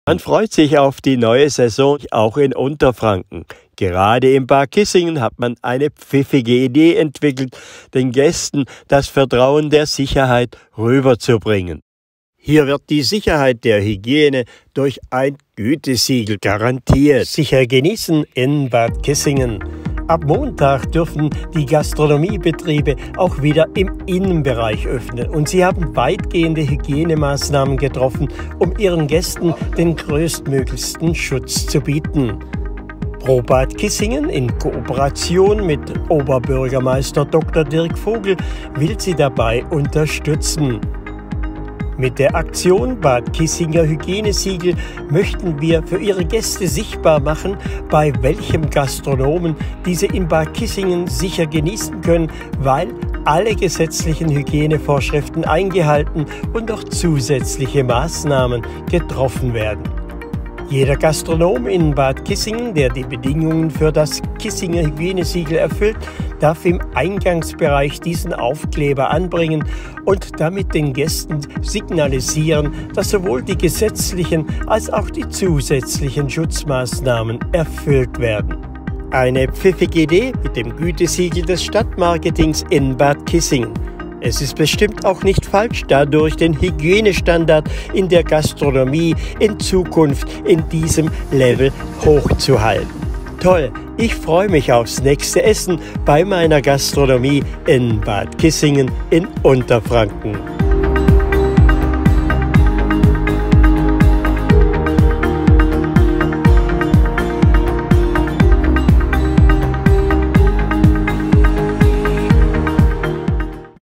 Man freut sich auf die neue Saison, auch in Unterfranken. Gerade im Bad Kissingen hat man eine pfiffige Idee entwickelt, den Gästen das Vertrauen der Sicherheit rüberzubringen. Hier wird die Sicherheit der Hygiene durch ein Gütesiegel garantiert. Sicher genießen in Bad Kissingen. Ab Montag dürfen die Gastronomiebetriebe auch wieder im Innenbereich öffnen und sie haben weitgehende Hygienemaßnahmen getroffen, um ihren Gästen den größtmöglichsten Schutz zu bieten. Pro Bad Kissingen in Kooperation mit Oberbürgermeister Dr. Dirk Vogel will sie dabei unterstützen. Mit der Aktion Bad Kissinger Hygienesiegel möchten wir für Ihre Gäste sichtbar machen, bei welchem Gastronomen diese in Bad Kissingen sicher genießen können, weil alle gesetzlichen Hygienevorschriften eingehalten und noch zusätzliche Maßnahmen getroffen werden. Jeder Gastronom in Bad Kissingen, der die Bedingungen für das Kissinger Hygienesiegel erfüllt, darf im Eingangsbereich diesen Aufkleber anbringen und damit den Gästen signalisieren, dass sowohl die gesetzlichen als auch die zusätzlichen Schutzmaßnahmen erfüllt werden. Eine pfiffige Idee mit dem Gütesiegel des Stadtmarketings in Bad Kissingen. Es ist bestimmt auch nicht falsch, dadurch den Hygienestandard in der Gastronomie in Zukunft in diesem Level hochzuhalten. Toll, ich freue mich aufs nächste Essen bei meiner Gastronomie in Bad Kissingen in Unterfranken.